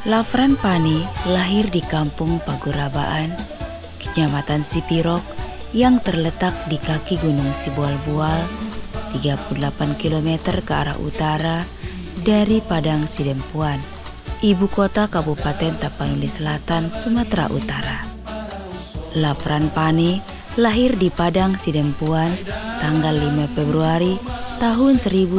Lafran Pani lahir di kampung Pagurabaan, Kecamatan Sipirok yang terletak di kaki Gunung Sibual-Bual, 38 km ke arah utara dari Padang Sidempuan, ibu kota Kabupaten Tapanuli Selatan, Sumatera Utara. Lafran Pani lahir di Padang Sidempuan tanggal 5 Februari tahun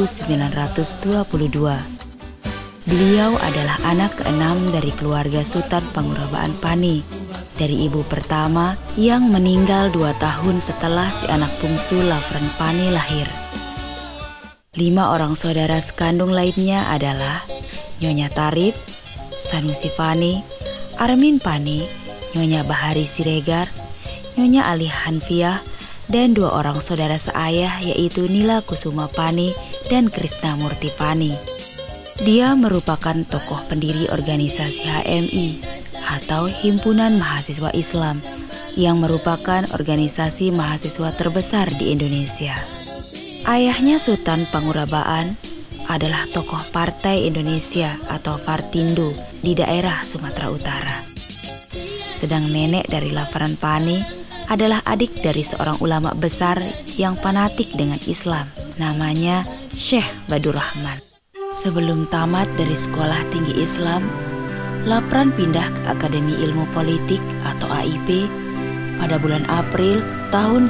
1922. Beliau adalah anak keenam dari keluarga Sultan Pangurabaan Pani, dari ibu pertama yang meninggal 2 tahun setelah si anak bungsu Lafran Pani lahir. 5 orang saudara sekandung lainnya adalah Nyonya Tarib, Sanusi Pani, Armin Pani, Nyonya Bahari Siregar, Nyonya Ali Hanfiah, dan 2 orang saudara seayah yaitu Nila Kusuma Pani dan Krisna Murti Pani. Dia merupakan tokoh pendiri organisasi HMI atau Himpunan Mahasiswa Islam yang merupakan organisasi mahasiswa terbesar di Indonesia. Ayahnya Sultan Pangurabaan adalah tokoh Partai Indonesia atau Partindo di daerah Sumatera Utara. Sedang nenek dari Lafran Pani adalah adik dari seorang ulama besar yang fanatik dengan Islam, namanya Syekh Badur Rahman. Sebelum tamat dari Sekolah Tinggi Islam, Lafran pindah ke Akademi Ilmu Politik atau AIP pada bulan April tahun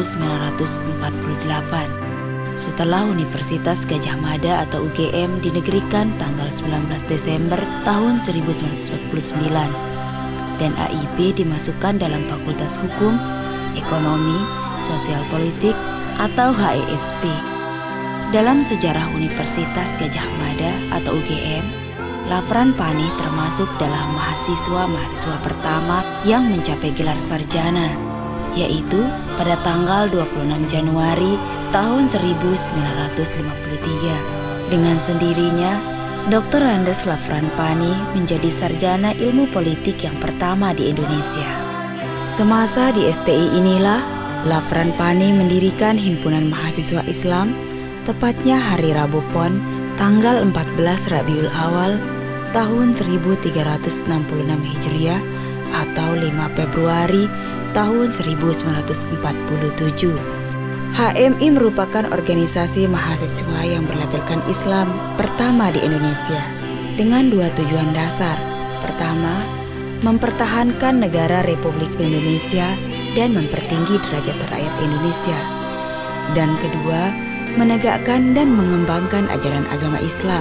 1948. Setelah Universitas Gadjah Mada atau UGM dinegerikan tanggal 19 Desember tahun 1949 dan AIP dimasukkan dalam Fakultas Hukum, Ekonomi, Sosial Politik atau HESP. Dalam sejarah Universitas Gadjah Mada atau UGM, Lafran Pani termasuk dalam mahasiswa pertama yang mencapai gelar sarjana, yaitu pada tanggal 26 Januari tahun 1953. Dengan sendirinya, Dr. Andes Lafran Pani menjadi sarjana ilmu politik yang pertama di Indonesia. Semasa di STI inilah, Lafran Pani mendirikan Himpunan Mahasiswa Islam, tepatnya hari Rabu Pon, tanggal 14 Rabiul Awal tahun 1366 Hijriah atau 5 Februari tahun 1947. HMI merupakan organisasi mahasiswa yang berlabelkan Islam pertama di Indonesia dengan 2 tujuan dasar. Pertama, mempertahankan negara Republik Indonesia dan mempertinggi derajat rakyat Indonesia. Dan kedua, menegakkan dan mengembangkan ajaran agama Islam.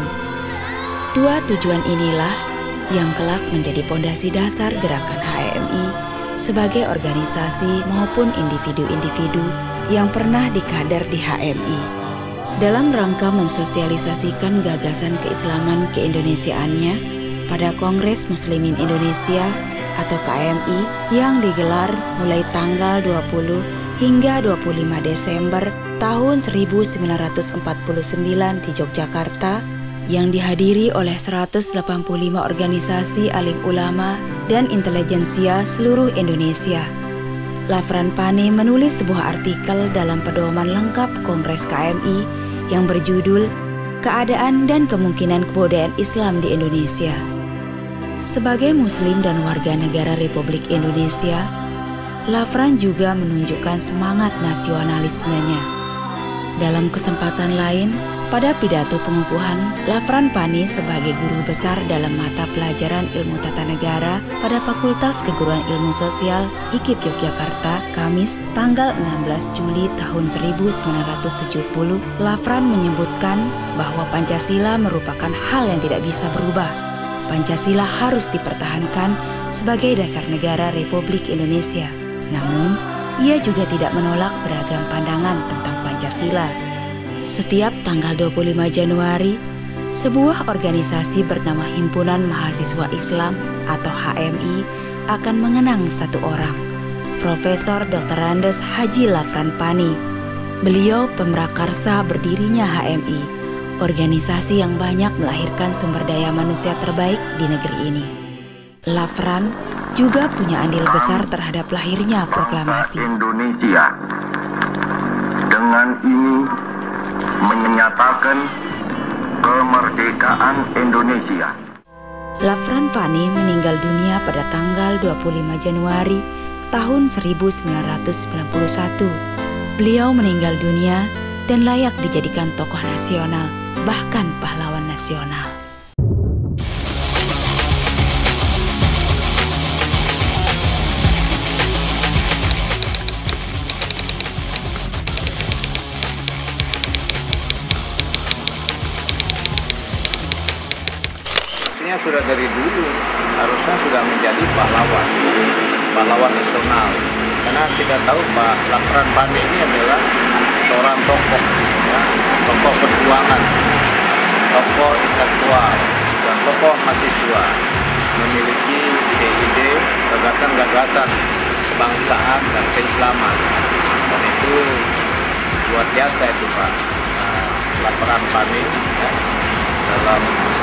2 tujuan inilah yang kelak menjadi pondasi dasar gerakan HMI sebagai organisasi maupun individu-individu yang pernah dikader di HMI. Dalam rangka mensosialisasikan gagasan keislaman keindonesiaannya pada Kongres Muslimin Indonesia atau KMI yang digelar mulai tanggal 20 hingga 25 Desember tahun 1949 di Yogyakarta yang dihadiri oleh 185 organisasi alim ulama dan intelijensia seluruh Indonesia. Lafran Pani menulis sebuah artikel dalam pedoman lengkap Kongres KMI yang berjudul Keadaan dan Kemungkinan Kebudayaan Islam di Indonesia. Sebagai Muslim dan warga negara Republik Indonesia, Lafran juga menunjukkan semangat nasionalismenya. Dalam kesempatan lain, pada pidato pengukuhan, Lafran Pani sebagai guru besar dalam mata pelajaran ilmu tata negara pada Fakultas Keguruan Ilmu Sosial IKIP Yogyakarta, Kamis, tanggal 16 Juli tahun 1970, Lafran menyebutkan bahwa Pancasila merupakan hal yang tidak bisa berubah. Pancasila harus dipertahankan sebagai dasar negara Republik Indonesia. Namun, ia juga tidak menolak beragam pandangan tentang Pancasila. Setiap tanggal 25 Januari, sebuah organisasi bernama Himpunan Mahasiswa Islam atau HMI akan mengenang satu orang, Profesor Dr. Andes Haji Lafran Pani. Beliau pemrakarsa berdirinya HMI, organisasi yang banyak melahirkan sumber daya manusia terbaik di negeri ini. Lafran juga punya andil besar terhadap lahirnya proklamasi Indonesia. Dengan ini menyatakan kemerdekaan Indonesia. Lafran Pani meninggal dunia pada tanggal 25 Januari tahun 1991. Beliau meninggal dunia dan layak dijadikan tokoh nasional, bahkan pahlawan nasional. Sudah dari dulu harusnya sudah menjadi pahlawan nasional, karena kita tahu Pak Lafran Pani ini adalah seorang tokoh, ya, tokoh perjuangan, tokoh intelektual, dan tokoh mahasiswa, memiliki ide-ide, gagasan-gagasan kebangsaan dan keislaman, dan itu luar biasa itu Pak Lafran Pani, ya, dalam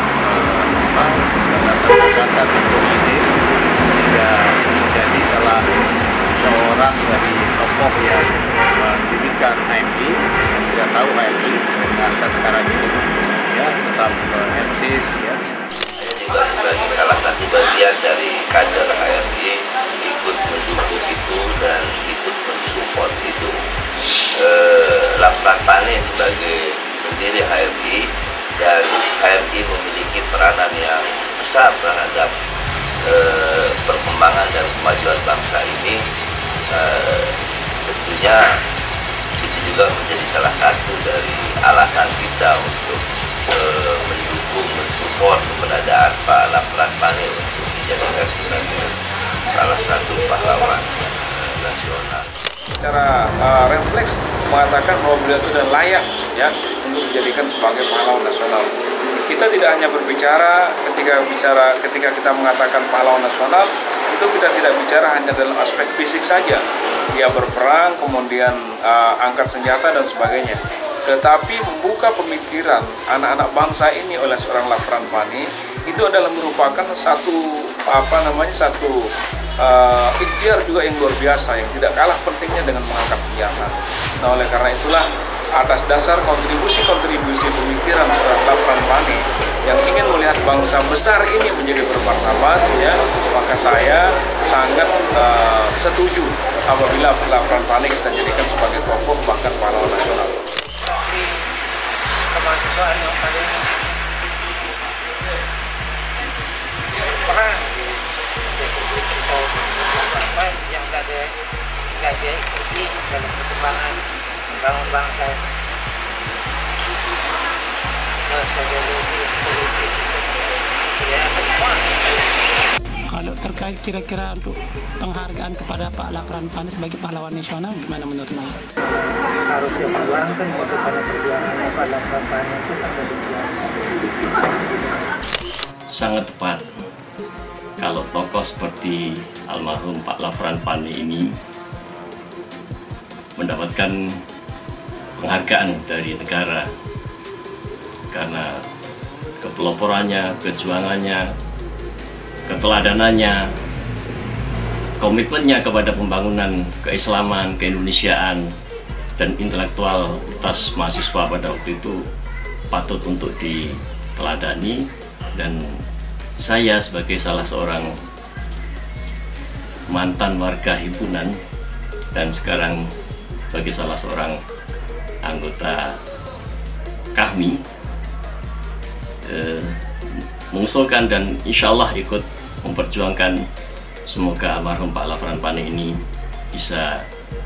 gagasan hukum ini juga menjadi salah seorang dari tokoh yang mendirikan HMI. Dan kita tahu HMI dengan sekarang ini ya tetap eksis ya. Saya juga sebagai salah satu bagian dari kader HMI ikut mendukung itu dan ikut mensupport itu. Lafran Pani sebagai pendiri HMI, dan HMI memiliki peranan yang besar terhadap perkembangan dan kemajuan bangsa ini. Tentunya itu juga menjadi salah satu dari alasan kita untuk mendukung, mensupport keberadaan Pak Lafran Pani untuk dijadikan sebagai salah satu pahlawan nasional. Secara refleks mengatakan bahwa beliau itu sudah layak ya untuk dijadikan sebagai pahlawan nasional. Kita tidak hanya berbicara ketika kita mengatakan pahlawan nasional, itu kita tidak bicara hanya dalam aspek fisik saja, dia berperang kemudian angkat senjata dan sebagainya, tetapi membuka pemikiran anak-anak bangsa ini oleh seorang Lafran Pani itu adalah merupakan satu ikhtiar juga yang luar biasa, yang tidak kalah pentingnya dengan mengangkat senjata. Nah, oleh karena itulah atas dasar kontribusi pemikiran seorang Lafran Pani yang ingin melihat bangsa besar ini menjadi bermartabat, ya, maka saya sangat setuju apabila Lafran Pani kita jadikan sebagai tokoh bahkan pahlawan nasional. Kemahasiswaan yang paling perang yang nggak dia ikuti dalam perkembangan membangun bangsa, sosiologis, politis, ya semua. Kalau terkait kira-kira untuk penghargaan kepada Pak Lafran Pani sebagai pahlawan nasional, gimana menurut Anda? Harus diperjuangkan karena perjuangannya Pak Lafran Pani itu kan sangat tepat kalau tokoh seperti almarhum Pak Lafran Pani ini mendapatkan penghargaan dari negara karena kepeloporannya, kejuangannya, keteladanannya, komitmennya kepada pembangunan keislaman, keindonesiaan, dan intelektualitas mahasiswa pada waktu itu patut untuk diteladani. Dan saya sebagai salah seorang mantan warga himpunan dan sekarang sebagai salah seorang anggota KAHMI mengusulkan dan insya Allah ikut memperjuangkan semoga almarhum Pak Lafran Pani ini bisa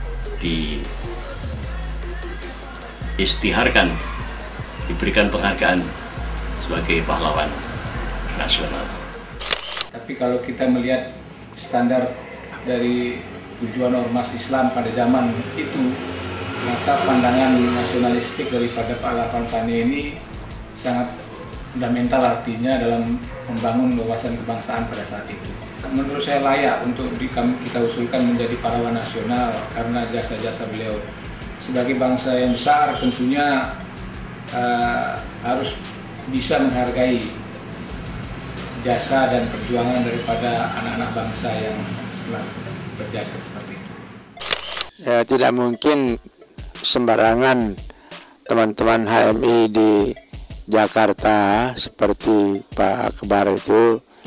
diistiharkan, diberikan penghargaan sebagai pahlawan nasional. Tapi kalau kita melihat standar dari tujuan ormas Islam pada zaman itu, maka pandangan nasionalistik daripada Pak Lafran Pani ini sangat fundamental, artinya dalam membangun wawasan kebangsaan pada saat itu. Menurut saya layak untuk kita usulkan menjadi pahlawan nasional karena jasa-jasa beliau. Sebagai bangsa yang besar tentunya harus bisa menghargai jasa dan perjuangan daripada anak-anak bangsa yang telah berjasa seperti itu. Ya, tidak mungkin sembarangan teman-teman HMI di Jakarta seperti Pak Akbar itu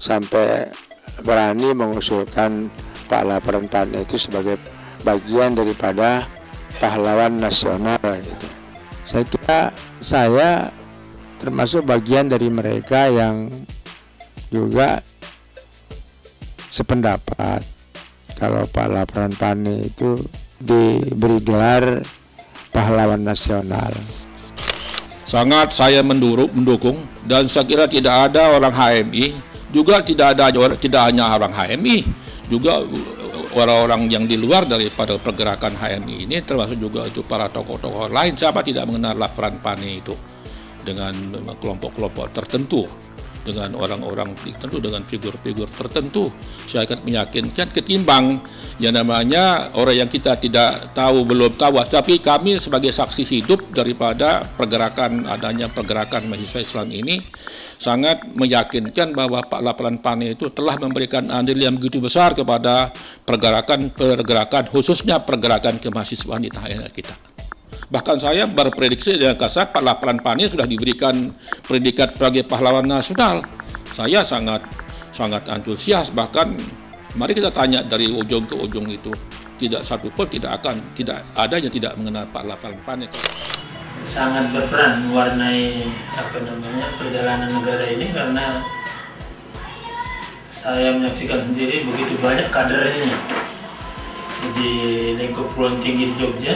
sampai berani mengusulkan Pak Lapran Pane itu sebagai bagian daripada pahlawan nasional gitu. Saya kira saya termasuk bagian dari mereka yang juga sependapat kalau Pak Lapran Pane itu diberi gelar pahlawan nasional. Sangat saya mendukung, dan saya kira tidak ada orang HMI, juga tidak hanya orang HMI, juga orang-orang yang di luar daripada pergerakan HMI ini, termasuk juga itu para tokoh-tokoh lain. Siapa tidak mengenal Lapran Pane itu dengan kelompok-kelompok tertentu, dengan orang-orang tertentu, dengan figur-figur tertentu. Saya akan meyakinkan ketimbang yang namanya orang yang kita tidak tahu, belum tahu, tapi kami sebagai saksi hidup daripada adanya pergerakan mahasiswa Islam ini sangat meyakinkan bahwa Pak Lapran Pane itu telah memberikan andil yang begitu besar kepada pergerakan khususnya pergerakan kemahasiswaan di tanah air kita. Bahkan saya berprediksi dengan kasar Pak Lapran Pane sudah diberikan predikat sebagai pahlawan nasional. Saya sangat antusias, bahkan mari kita tanya dari ujung ke ujung itu, tidak satu pun tidak ada yang tidak mengenal Pak Lapran Pane. Sangat berperan mewarnai perjalanan negara ini, karena saya menyaksikan sendiri begitu banyak kadernya di lingkup perguruan tinggi di Jogja,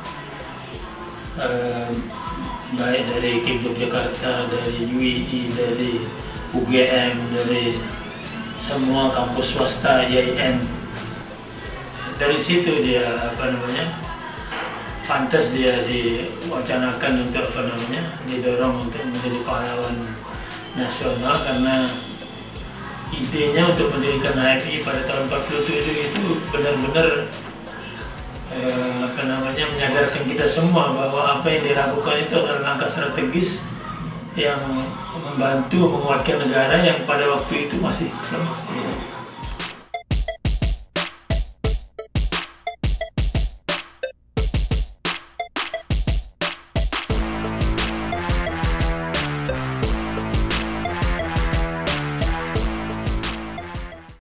baik dari KIP Yogyakarta, dari UII, dari UGM, dari semua kampus swasta, IAIN. Dari situ dia pantas dia diwacanakan untuk didorong untuk menjadi pahlawan nasional, karena idenya untuk mendirikan HMI pada tahun 47 itu benar-benar menyadarkan kita semua bahwa apa yang diragukan itu adalah langkah strategis yang membantu menguatkan negara yang pada waktu itu masih lemah.